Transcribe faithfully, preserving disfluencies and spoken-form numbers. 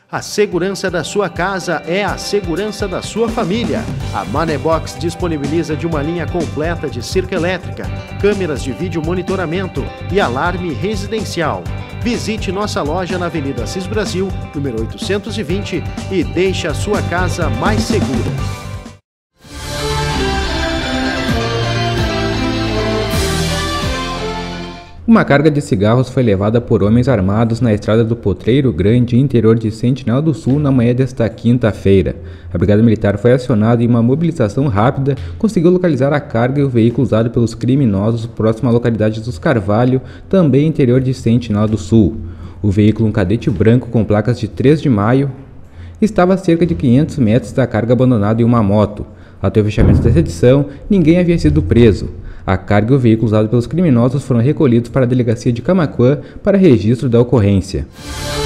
A segurança da sua casa é a segurança da sua família. A Manebox disponibiliza de uma linha completa de cerca elétrica, câmeras de vídeo monitoramento e alarme residencial. Visite nossa loja na Avenida Assis Brasil, número oitocentos e vinte, e deixe a sua casa mais segura. Uma carga de cigarros foi levada por homens armados na estrada do Potreiro Grande, interior de Sentinela do Sul, na manhã desta quinta-feira. A Brigada Militar foi acionada e uma mobilização rápida conseguiu localizar a carga e o veículo usado pelos criminosos próximo à localidade dos Carvalho, também interior de Sentinela do Sul. O veículo, um cadete branco com placas de três de maio, estava a cerca de quinhentos metros da carga abandonada em uma moto. Até o fechamento dessa edição, ninguém havia sido preso. A carga e o veículo usado pelos criminosos foram recolhidos para a delegacia de Camaquã para registro da ocorrência.